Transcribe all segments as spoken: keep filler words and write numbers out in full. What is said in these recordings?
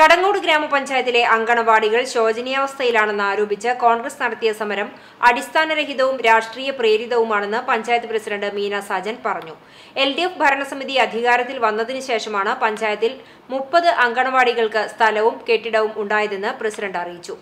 കടങ്ങോട് ഗ്രാമപഞ്ചായത്തിലെ അങ്കണവാടികൾ ശോചനീയാവസ്ഥയിലാണെന്ന് ആരോപിച്ച് കോൺഗ്രസ് നടത്തിയ സമരം അടിസ്ഥാനരഹിതവും രാഷ്ട്രീയ പ്രേരിതവുമാണെന്ന് പഞ്ചായത്ത് പ്രസിഡന്റ് മീന സാജൻ പറഞ്ഞു. എൽ ഡി എഫ് ഭരണസമിതി അധികാരത്തിൽ വന്നതിനു ശേഷമാണ് പഞ്ചായത്തിൽ മുപ്പത് അങ്കണവാടികൾക്ക് സ്ഥലവും കെട്ടിടവും ഉണ്ടായതെന്ന് പ്രസിഡന്റ് അറിയിച്ചു.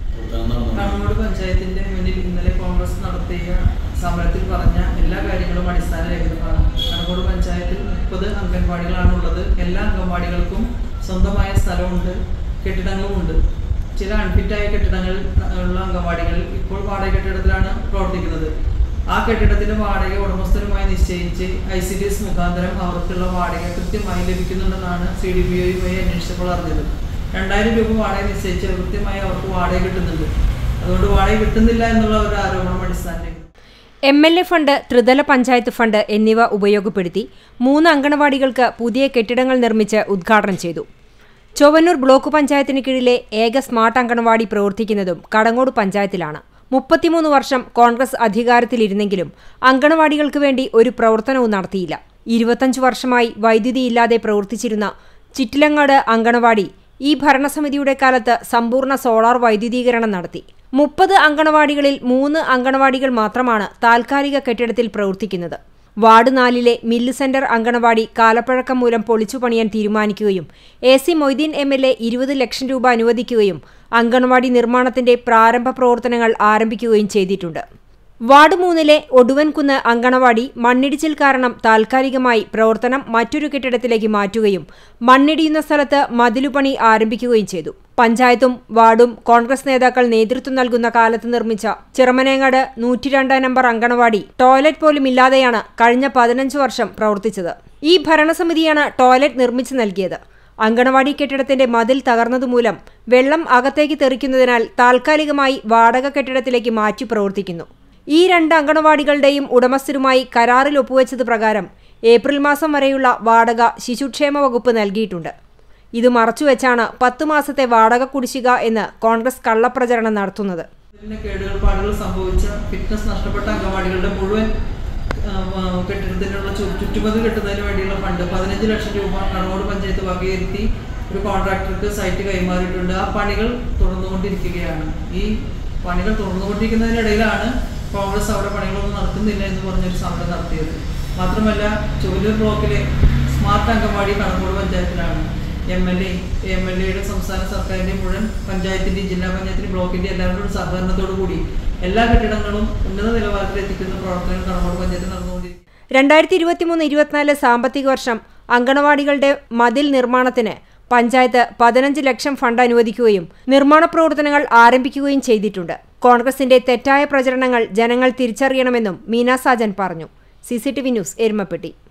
കടങ്ങോട് പഞ്ചായത്തിന്റെ മുന്നിൽ ഇന്നലെ കോൺഗ്രസ് നടത്തിയ സമരത്തിൽ പറഞ്ഞ എല്ലാ കാര്യങ്ങളും അടിസ്ഥാനരഹിതമാണ്. കടങ്ങോട് പഞ്ചായത്തിൽ മുപ്പത് അംഗൻവാടികളാണുള്ളത്. എല്ലാ അംഗൻവാടികൾക്കും സ്വന്തമായ സ്ഥലമുണ്ട്, കെട്ടിടങ്ങളുമുണ്ട്. ചില അൺഫിറ്റായ കെട്ടിടങ്ങൾ ഉള്ള അംഗൻവാടികൾ ഇപ്പോൾ വാടക കെട്ടിടത്തിലാണ് പ്രവർത്തിക്കുന്നത്. ആ കെട്ടിടത്തിന്റെ വാടക ഉടമസ്ഥരുമായി നിശ്ചയിച്ച് ഐ സി ഡി എസ് മുഖാന്തരം അവർക്കുള്ള വാടക കൃത്യമായി ലഭിക്കുന്നുണ്ടെന്നാണ് സി ഡി പി ഒയുമായി അന്വേഷിച്ചപ്പോൾ അറിഞ്ഞത്. രണ്ടായിരം രൂപ വാടക നിശ്ചയിച്ച് കൃത്യമായി അവർക്ക് വാടക കിട്ടുന്നുണ്ട്. അതുകൊണ്ട് വാടക കിട്ടുന്നില്ല എന്നുള്ള ഒരു ആരോപണം അടിസ്ഥാനത്തിൽ എം എൽ എ ഫണ്ട്, ത്രിതല പഞ്ചായത്ത് ഫണ്ട് എന്നിവ ഉപയോഗപ്പെടുത്തി മൂന്ന് അങ്കണവാടികൾക്ക് പുതിയ കെട്ടിടങ്ങൾ നിർമ്മിച്ച് ഉദ്ഘാടനം ചെയ്തു. ചൊവ്വന്നൂർ ബ്ലോക്ക് പഞ്ചായത്തിന് കീഴിലെ ഏക സ്മാർട്ട് അങ്കണവാടി പ്രവർത്തിക്കുന്നതും കടങ്ങോട് പഞ്ചായത്തിലാണ്. മുപ്പത്തിമൂന്ന് വർഷം കോൺഗ്രസ് അധികാരത്തിലിരുന്നെങ്കിലും അങ്കണവാടികൾക്ക് വേണ്ടി ഒരു പ്രവർത്തനവും നടത്തിയില്ല. ഇരുപത്തഞ്ചു വർഷമായി വൈദ്യുതിയില്ലാതെ പ്രവർത്തിച്ചിരുന്ന ചിറ്റിലങ്ങാട് അങ്കണവാടി ഈ ഭരണസമിതിയുടെ കാലത്ത് സമ്പൂർണ്ണ സോളാർ വൈദ്യുതീകരണം നടത്തി. മുപ്പത് അങ്കണവാടികളിൽ മൂന്ന് അങ്കണവാടികൾ മാത്രമാണ് താൽക്കാലിക കെട്ടിടത്തിൽ പ്രവർത്തിക്കുന്നത്. വാർഡ് നാലിലെ മില്ല് സെന്റർ അങ്കണവാടി കാലപ്പഴക്കം മൂലം പൊളിച്ചു പണിയാൻ തീരുമാനിക്കുകയും A C Moideen M L A ഇരുപത് ലക്ഷം രൂപ അനുവദിക്കുകയും അങ്കണവാടി നിർമ്മാണത്തിന്റെ പ്രാരംഭ പ്രവർത്തനങ്ങൾ ആരംഭിക്കുകയും ചെയ്തിട്ടുണ്ട്. വാർഡ് മൂന്നിലെ ഒടുവൻകുന്ന് അങ്കണവാടി മണ്ണിടിച്ചിൽ കാരണം താൽക്കാലികമായി പ്രവർത്തനം മറ്റൊരു കെട്ടിടത്തിലേക്ക് മാറ്റുകയും മണ്ണിടിയുന്ന സ്ഥലത്ത് മതിലുപണി ആരംഭിക്കുകയും ചെയ്തു. പഞ്ചായത്തും വാർഡും കോൺഗ്രസ് നേതാക്കൾ നേതൃത്വം നൽകുന്ന കാലത്ത് നിർമ്മിച്ച ചിറമനേങ്ങാട് നൂറ്റിരണ്ടാം നമ്പർ അങ്കണവാടി ടോയ്ലറ്റ് പോലും ഇല്ലാതെയാണ് കഴിഞ്ഞ പതിനഞ്ച് വർഷം പ്രവർത്തിച്ചത്. ഈ ഭരണസമിതിയാണ് ടോയ്ലറ്റ് നിർമ്മിച്ചു നൽകിയത്. അങ്കണവാടി കെട്ടിടത്തിന്റെ മതിൽ തകർന്നതുമൂലം വെള്ളം അകത്തേക്ക് തെറിക്കുന്നതിനാൽ താൽക്കാലികമായി വാടക കെട്ടിടത്തിലേക്ക് മാറ്റി പ്രവർത്തിക്കുന്നു. ഈ രണ്ട് അങ്കണവാടികളുടെയും ഉടമസ്ഥരുമായി കരാറിൽ ഒപ്പുവെച്ചത് പ്രകാരം ഏപ്രിൽ മാസം വരെയുള്ള വാടക ശിശുക്ഷേമ വകുപ്പ് നൽകിയിട്ടുണ്ട്. ഇത് മറച്ചുവെച്ചാണ് പത്ത് മാസത്തെ വാടക കുടിശ്ശിക എന്ന് കോൺഗ്രസ് കള്ളപ്രചരണം നടത്തുന്നത്. കേടുപാടുകൾ സംഭവിച്ച ഫിറ്റ്നസ് നഷ്ടപ്പെട്ട അംഗൻവാടികളുടെ മുഴുവൻ കെട്ടിടത്തിനുള്ള ചുറ്റുമതിൽ കെട്ടുന്നതിന് വേണ്ടിയുള്ള ഫണ്ട് പതിനഞ്ച് ലക്ഷം രൂപ കടങ്ങോട് പഞ്ചായത്ത് വകയിരുത്തി ഒരു കോൺട്രാക്ടർക്ക് സൈറ്റ് കൈമാറിയിട്ടുണ്ട്. ആ പണികൾ തുടർന്നുകൊണ്ടിരിക്കുകയാണ്. ഈ പണികൾ തുടർന്നുകൊണ്ടിരിക്കുന്നതിനിടയിലാണ് കോൺഗ്രസ് അവിടെ പണികളൊന്നും നടത്തുന്നില്ല എന്ന് പറഞ്ഞൊരു സമരം നടത്തിയത്. മാത്രമല്ല, ചൊവ്വന്നൂർ ബ്ലോക്കിലെ സ്മാർട്ട് അംഗൻവാടി കടങ്ങോട് പഞ്ചായത്തിലാണ്. M L A M L എയുടെ സംസ്ഥാന സർക്കാരിൻ്റെ മുഴുവൻ പഞ്ചായത്തിൻ്റെയും ജില്ലാ പഞ്ചായത്തിൻ്റെ ബ്ലോക്കിൻ്റെ എല്ലാവരുടെയും സഹകരണത്തോടു കൂടി എല്ലാ കെട്ടിടങ്ങളും ഉന്നത നിലവാരത്തിൽ എത്തിക്കുന്ന പ്രവർത്തനങ്ങൾ കടങ്ങോട് പഞ്ചായത്തിൽ നടന്നുകൊണ്ടിരിക്കും. രണ്ടായിരത്തി ഇരുപത്തിമൂന്ന് ഇരുപത്തിനാല് സാമ്പത്തിക വർഷം അങ്കണവാടികളുടെ മതിൽ നിർമ്മാണത്തിന് പഞ്ചായത്ത് പതിനഞ്ച് ലക്ഷം ഫണ്ട് അനുവദിക്കുകയും നിർമ്മാണ പ്രവർത്തനങ്ങൾ ആരംഭിക്കുകയും ചെയ്തിട്ടുണ്ട്. കോൺഗ്രസിന്റെ തെറ്റായ പ്രചരണങ്ങൾ ജനങ്ങൾ തിരിച്ചറിയണമെന്നും മീന സാജൻ പറഞ്ഞു. C C T V news, Erumapetty.